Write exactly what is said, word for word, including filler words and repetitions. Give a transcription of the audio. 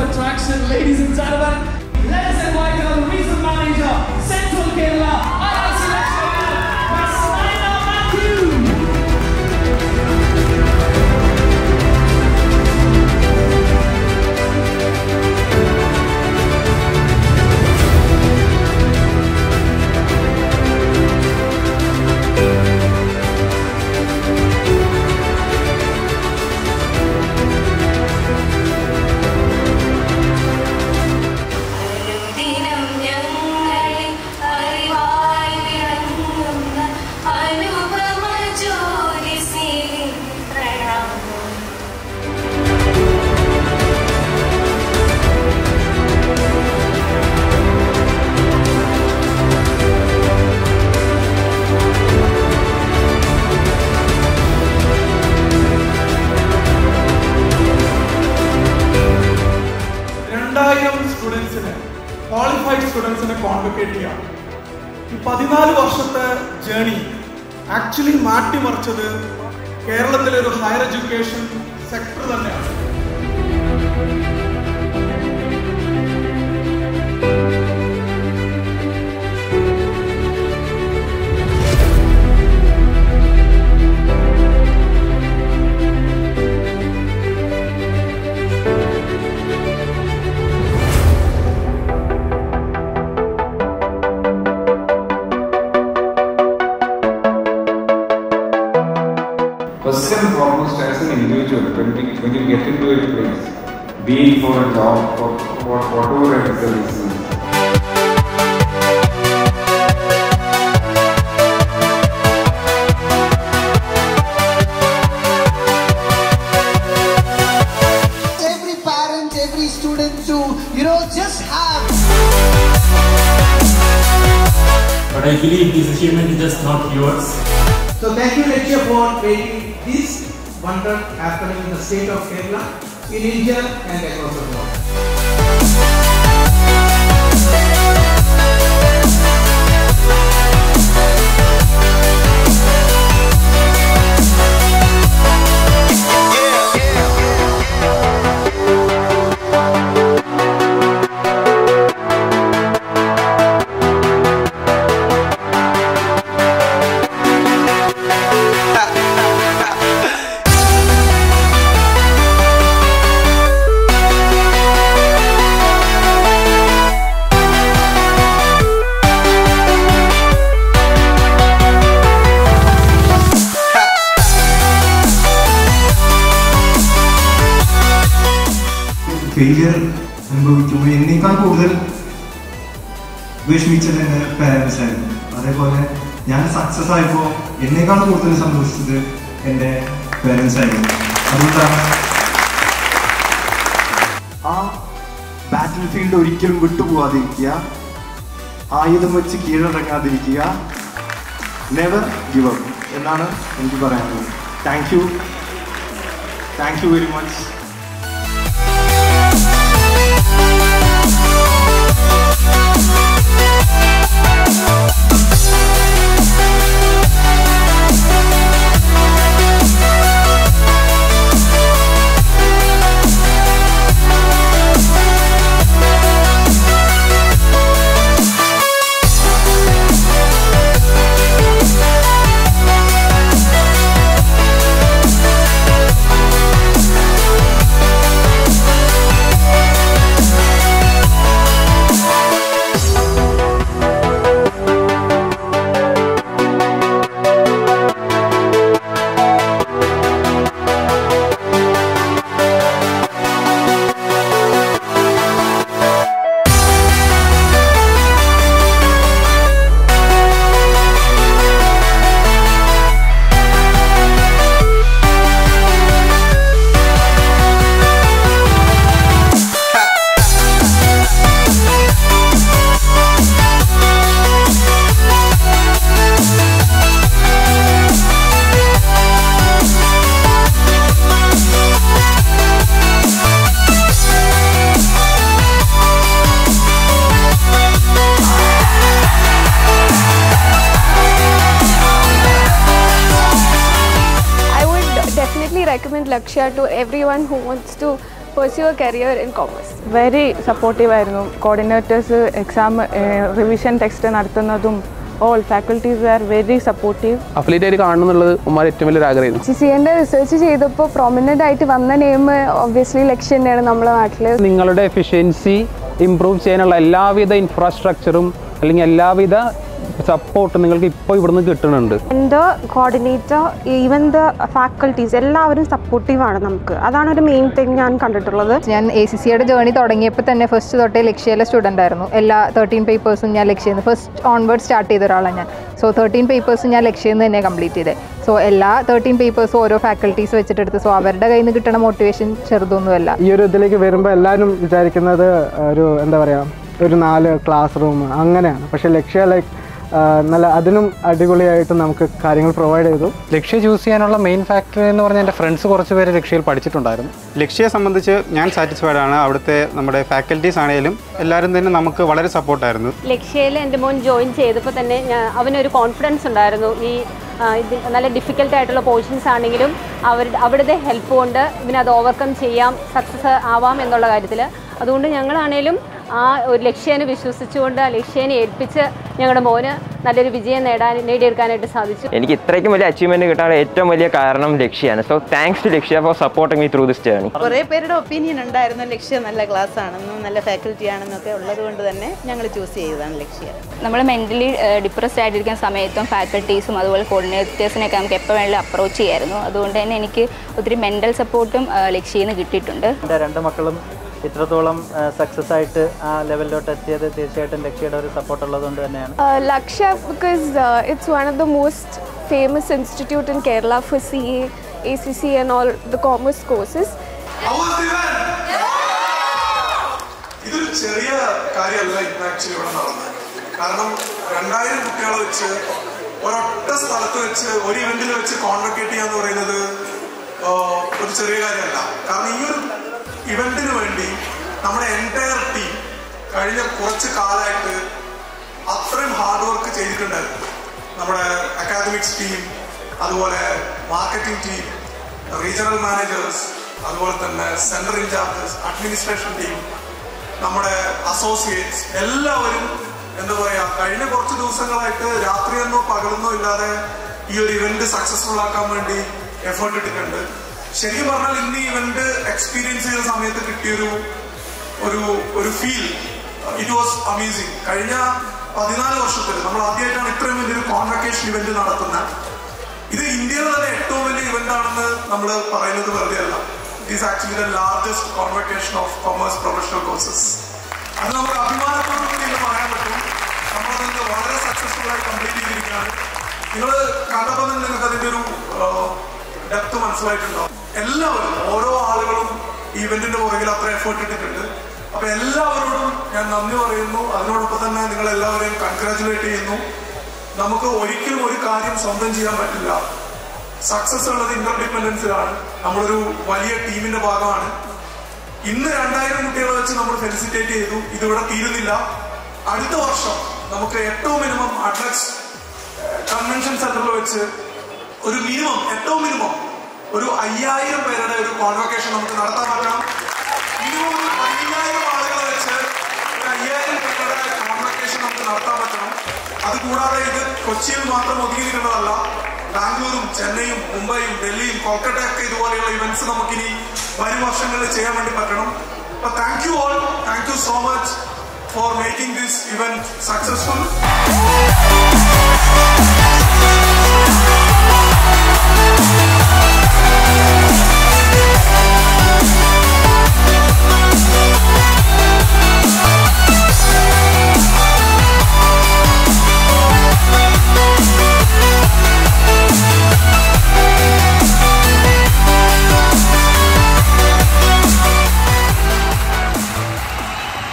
attraction, ladies and gentlemen. Let us invite our regional manager, Central Kerala, I I C lecturer, Miss Naina Matthew. Students qualified students in a convocate here. The പതിനാല് വർഷത്തെ journey actually മാറ്റി മറിച്ചത് കേരളത്തിലെ ഒരു higher education sector തന്നെയാണ്. First and foremost, as an individual, when, we, when you get into a place, be it for a job, for, for whatever it is the reason. Every parent, every student to, you know, just have. But I believe this achievement is just not yours. So thank you, lecture, for making this wonder happening in the state of Kerala, in India and across the world. Failure അനുഭവിക്കുമ്പോൾ എന്നേക്കാൾ കൂടുതൽ വിഷമിച്ചത് എൻ്റെ parents ആയിരുന്നു. അതേപോലെ ഞാൻ success ആയപ്പോൾ എന്നേക്കാൾ കൂടുതൽ സന്തോഷിച്ചത് എൻ്റെ പാരൻസ് ആയിരുന്നു. അതുകൊണ്ടാണ് ആ ബാറ്റിൽ ഫീൽഡ് ഒരിക്കലും വിട്ടുപോകാതിരിക്കുക, ആയുധം വെച്ച് കീഴടങ്ങാതിരിക്കുക, നെവർ ഗിവ് അപ്പ് എന്നാണ് എനിക്ക് പറയാനുള്ളത്. Thank you thank you very much. Recommend Lakshya to everyone who wants to pursue a career in commerce. Very supportive ആയിരുന്നു. കോർഡിനേറ്റേഴ്സ് എക്സാം റിവിഷൻ ടെക്സ്റ്റ് നടത്തുന്നതും all faculties are very supportive. Affiliate ആയിട്ട് കാണുന്നുള്ളത് ഉമ്മാർ ഏറ്റവും വലിയ ആഗ്രഹമായിരുന്നു. സി സി എൻ്റെ research ചെയ്തപ്പോൾ പ്രൊമിനൻ്റ് ആയിട്ട് വന്ന നെയിം ഒബ്വിയസ്ലി ലക്ഷ്യ തന്നെയാണ് നമ്മുടെ നാട്ടിൽ. നിങ്ങളുടെ എഫിഷ്യൻസി ഇംപ്രൂവ് ചെയ്യാനുള്ള എല്ലാവിധ ഇൻഫ്രാസ്ട്രക്ചറും അല്ലെങ്കിൽ എല്ലാവിധ സപ്പോർട്ട് നിങ്ങൾക്ക് ഇപ്പോൾ ഇവിടുന്ന് കിട്ടുന്നുണ്ട്. എൻ്റെ കോർഡിനേറ്റർ ഈവൻ ദ ഫാക്കൽറ്റീസ് എല്ലാവരും സപ്പോർട്ടീവാണ് നമുക്ക്. അതാണ് ഒരു മെയിൻ തിങ് ഞാൻ കണ്ടിട്ടുള്ളത്. ഞാൻ എ സി സിയുടെ ജേണി തുടങ്ങിയപ്പോൾ തന്നെ ഫസ്റ്റ് തൊട്ടേ ലക്ഷ്യയിലെ സ്റ്റുഡൻ്റ് ആയിരുന്നു. എല്ലാ തേർട്ടീൻ പേപ്പേഴ്സും ഞാൻ ലക്ഷ്യയിൽ നിന്ന് ഫസ്റ്റ് ഓൺവേർഡ് സ്റ്റാർട്ട് ചെയ്ത ഒരാളാണ് ഞാൻ. സോ തേർട്ടീൻ പേപ്പേഴ്സും ഞാൻ ലക്ഷ്യയിൽ നിന്ന് തന്നെ കംപ്ലീറ്റ് ചെയ്തത്. സോ എല്ലാ തേർട്ടീൻ പേപ്പേഴ്സും ഓരോ ഫാക്കൽറ്റീസ് വെച്ചിട്ടെടുത്ത്. സോ അവരുടെ കയ്യിൽ നിന്ന് കിട്ടുന്ന മോട്ടിവേഷൻ ചെറുതൊന്നുമല്ല. ഈ ഒരു ഇതിലേക്ക് വരുമ്പോൾ എല്ലാവരും വിചാരിക്കുന്നത് ഒരു എന്താ പറയുക ഒരു നാല് ക്ലാസ് റൂം അങ്ങനെയാണ്. പക്ഷേ ലക്ഷ്യ ലൈക്ക് നല്ല അതിനും അടിപൊളിയായിട്ട് നമുക്ക് കാര്യങ്ങൾ പ്രൊവൈഡ് ചെയ്തു. ലക്ഷ്യ ചൂസ് ചെയ്യാനുള്ള മെയിൻ ഫാക്ടർ എന്ന് പറഞ്ഞാൽ എൻ്റെ ഫ്രണ്ട്സ് കുറച്ച് പേര് ലക്ഷ്യയിൽ പഠിച്ചിട്ടുണ്ടായിരുന്നു. ലക്ഷ്യയെ സംബന്ധിച്ച് ഞാൻ സാറ്റിസ്ഫൈഡ് ആണ്. അവിടുത്തെ നമ്മുടെ ഫാക്കൽറ്റീസ് ആണെങ്കിലും എല്ലാവരും തന്നെ നമുക്ക് വളരെ സപ്പോർട്ടായിരുന്നു. ലക്ഷ്യയിൽ എൻ്റെ മോൻ ജോയിൻ ചെയ്തപ്പോൾ തന്നെ ഞാൻ അവനൊരു കോൺഫിഡൻസ് ഉണ്ടായിരുന്നു. ഈ ഇത് നല്ല ഡിഫിക്കൽട്ട് ആയിട്ടുള്ള പോർഷൻസ് ആണെങ്കിലും അവർ അവിടുത്തെ ഹെൽപ്പ് കൊണ്ട് ഇവനത് ഓവർകം ചെയ്യാം, സക്സസ് ആവാം എന്നുള്ള കാര്യത്തിൽ. അതുകൊണ്ട് ഞങ്ങളാണേലും ആ ഒരു ലക്ഷ്യനെ വിശ്വസിച്ചുകൊണ്ട് ആ ലക്ഷ്യനെ ഏൽപ്പിച്ച് ഞങ്ങളുടെ മോന് നല്ലൊരു വിജയം നേടാൻ നേടിയെടുക്കാനായിട്ട് സാധിച്ചു. എനിക്ക് ഇത്രയ്ക്കും വലിയ അച്ചീവ്മെന്റ് കിട്ടാനുള്ള ഏറ്റവും വലിയ കാരണം ലക്ഷ്യയാണ്. So thanks to Lakshya for supporting me through this journey. കുറേ പേരുടെ ഒപ്പീനിയൻ ഉണ്ടായിരുന്നു ലക്ഷ്യ നല്ല ക്ലാസ് ആണെന്നും നല്ല ഫാക്കൽറ്റി ആണെന്നൊക്കെ ഉള്ളത് കൊണ്ട് തന്നെ ഞങ്ങൾ ചൂസ് ചെയ്തതാണ് ലക്ഷ്യ. നമ്മൾ മെൻ്റലി ഡിപ്രസ്ഡ് ആയിട്ടിരിക്കുന്ന സമയത്തും ഫാക്കൽറ്റീസും അതുപോലെ കോർഡിനേറ്റേഴ്സിനെയൊക്കെ നമുക്ക് എപ്പോൾ വേണമെങ്കിലും അപ്രോച്ച് ചെയ്യായിരുന്നു. അതുകൊണ്ട് തന്നെ എനിക്ക് ഒത്തിരി മെൻ്റൽ സപ്പോർട്ടും ലക്ഷ്യയിൽ നിന്ന് കിട്ടിയിട്ടുണ്ട്. എൻ്റെ രണ്ട് മക്കളും ഇത്രത്തോളം സക്സസ് ആയിട്ട് ആ ലെവലിലോട്ട് എത്തിയത് തീർച്ചയായിട്ടും ലക്ഷ്യയുടെ ഒരു സപ്പോർട്ട് ഉള്ളതുകൊണ്ട് തന്നെയാണ്. Lakshya because it's one of the most famous institute in Kerala for C A, A C C and all the commerce courses. ഇതൊരു ചെറിയ കാര്യമല്ല ഇന്ന് ആക്ച്വലി ഇവിടെ നടന്നത്. കാരണം രണ്ടായിരം കുട്ടികളെ വെച്ച് ഒരൊറ്റ സ്ഥലത്ത് വെച്ച് ഒരു ഇവന്റിൽ വെച്ച് കോൺവൊക്കേറ്റ് ചെയ്യാന്ന് പറയുന്നത് ഒരു ചെറിയ കാര്യമല്ല. കാരണം ഈ ഒരു ഇവന്റിന് വേണ്ടി നമ്മുടെ എൻറ്റയർ ടീം കഴിഞ്ഞ കുറച്ച് കാലമായിട്ട് അത്രയും ഹാർഡ് വർക്ക് ചെയ്തിട്ടുണ്ടായിരുന്നു. നമ്മുടെ അക്കാദമിക്സ് ടീം, അതുപോലെ മാർക്കറ്റിംഗ് ടീം, റീജിയണൽ മാനേജേഴ്സ്, അതുപോലെ തന്നെ സെൻട്രൽ ഇൻചാർജസ്, അഡ്മിനിസ്ട്രേഷൻ ടീം, നമ്മുടെ അസോസിയേറ്റ്സ് എല്ലാവരും എന്താ പറയാ കഴിഞ്ഞ കുറച്ച് ദിവസങ്ങളായിട്ട് രാത്രിയെന്നോ പകലെന്നോ ഇല്ലാതെ ഈ ഒരു ഇവന്റ് സക്സസ്ഫുൾ ആക്കാൻ വേണ്ടി എഫേർട്ട് ഇട്ടിട്ടുണ്ട്. ശരിക്കും പറഞ്ഞാൽ ഇന്ന് ഈ ഇവന്റ് എക്സ്പീരിയൻസ് ചെയ്ത സമയത്ത് കിട്ടിയൊരു ഒരു ഒരു ഫീൽ ഇറ്റ് വാസ് അമേസിങ്. കഴിഞ്ഞ പതിനാല് വർഷത്തിൽ നമ്മൾ ആദ്യമായിട്ടാണ് ഇത്രയും വലിയൊരു കോൺവൊക്കേഷൻ ഇവന്റ് നടത്തുന്നത്. ഇത് ഇന്ത്യയിലെ തന്നെ ഏറ്റവും വലിയ ഇവന്റ് ആണെന്ന് നമ്മൾ പറയുന്നത് വെറുതെ അല്ല. It is actually the largest convocation of commerce professional courses. അത് നമുക്ക് അഭിമാനത്തോടു കൂടി പറയാൻ പറ്റും. നമ്മളതിന് വളരെ സക്സസ്ഫുൾ ആയി കംപ്ലീറ്റ് ചെയ്തിരിക്കുകയാണ്. നിങ്ങൾ കണ്ടപ്പോൾ തന്നെ നിങ്ങൾക്ക് അതിന്റെ ഒരു ഡെപ്ത് മനസ്സിലായിട്ടുണ്ടാവും. എല്ലാവരും ഓരോ ആളുകളും ഈവന്റിന്റെ പുറകിൽ അത്ര എഫേർട്ട് ഇട്ടിട്ടുണ്ട്. അപ്പൊ എല്ലാവരോടും ഞാൻ നന്ദി പറയുന്നു. അതിനോടൊപ്പം തന്നെ നിങ്ങൾ എല്ലാവരെയും കൺഗ്രാറ്റുലേറ്റ് ചെയ്യുന്നു. നമുക്ക് ഒരിക്കലും ഒരു കാര്യം സ്വന്തം ചെയ്യാൻ പറ്റില്ല. സക്സസ് ഉള്ളത് ഇന്റർഡിപെൻഡൻസിലാണ്. നമ്മളൊരു വലിയ ടീമിന്റെ ഭാഗമാണ്. ഇന്ന് രണ്ടായിരം കുട്ടികളെ വെച്ച് നമ്മൾ ഫെലിസിറ്റേറ്റ് ചെയ്തു. ഇതിവിടെ തീരുന്നില്ല. അടുത്ത വർഷം നമുക്ക് ഏറ്റവും മിനിമം അഡ്ലക്സ് കൺവെൻഷൻ സെന്ററിൽ വെച്ച് ഒരു മിനിമം ഏറ്റവും മിനിമം ഒരു അയ്യായിരം പേരുടെ ഒരു കോൺവൊക്കേഷൻ നമുക്ക് നടത്താൻ പറ്റണം. മിനിമം ഒരു പതിനായിരം ആളുകളെ വെച്ച് ഒരു അയ്യായിരം പേരുടെ കോൺവൊക്കേഷൻ നമുക്ക് നടത്താൻ പറ്റണം. അതുകൂടാതെ ഇത് കൊച്ചിയിൽ മാത്രം ഒതുങ്ങി നിൽക്കുന്നതല്ല. ബാംഗ്ലൂരും ചെന്നൈയും മുംബൈയും ഡൽഹിയും കൊൽക്കട്ടയൊക്കെ ഇതുപോലെയുള്ള ഇവന്റ്സ് നമുക്കിനി വരും വർഷങ്ങളിൽ ചെയ്യാൻ വേണ്ടി പറ്റണം. അപ്പൊ thank you all, thank you so much for making this event successful.